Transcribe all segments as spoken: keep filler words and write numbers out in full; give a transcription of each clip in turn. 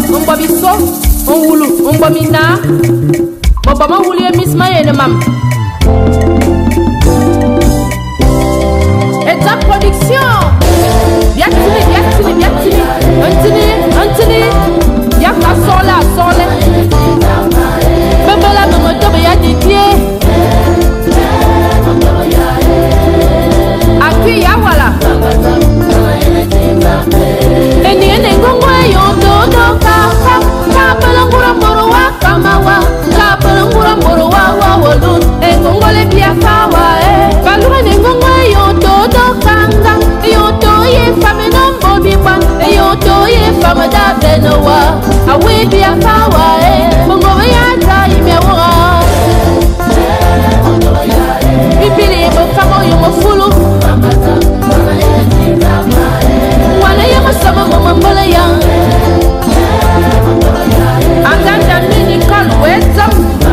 on boit bisso, on roule, on boit mina. Bon, pas on roule Miss Maye de mam. Et ta production. Bien tini, bien tini, bien tini. Un tini, un tini. Y'a qu'à son là, son là. Même là, me tombe, y'a des pieds. Aki ya wala. Eni ene ngongwe yo do do ka ka ka pelangura moro wa kamawa ka pelangura moro wa wa wolu engongole bia kawa e balura ne ngongwe yo do do kanga yo do ye fame no bobi ban yo do ye fame da benowa awe bia kawa e bongo ya ta imewa bibili mo famo yo mo fulu wana ya masama mama mbole ya aganda mini kalweza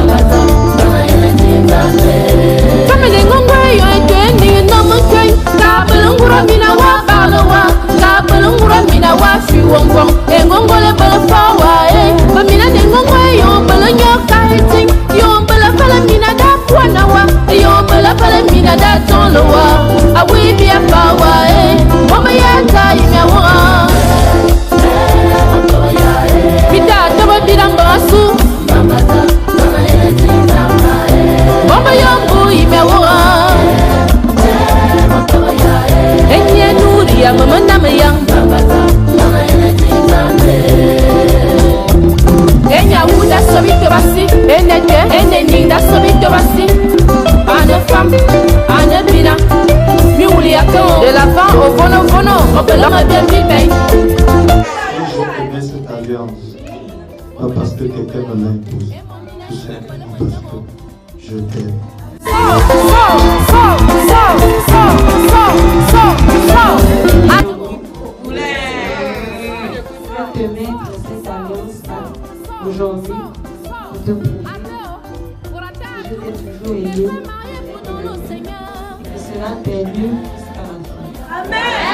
kama ni ngongwe yo etweni no mukwe kabelungura mina wa balawa kabelungura mina wa fiwongo engongole bala fawa e bamina ni ngongwe yo bala nyoka eting yo bala bala mina da kwana wa yo bala bala mina da tono wa awi bia fawa e mama ya ta imewa bida toba bidanga asu mama yangu imewa enye nuri ya mama nama yang enya uda sobito basi ene te ene ninda sobito basi ane femme ane bina mi uli akon de la fin au vono vono on peut l'homme bien vivre. Je connais cette alliance pas parce que quelqu'un me l'a imposé, tout simplement parce que je t'aime. So, so, so, so, so, so, so. Je te mets pour cette alliance aujourd'hui pour te prouver que je t'ai toujours aimé et que cela t'est dû jusqu'à la fin. Amen.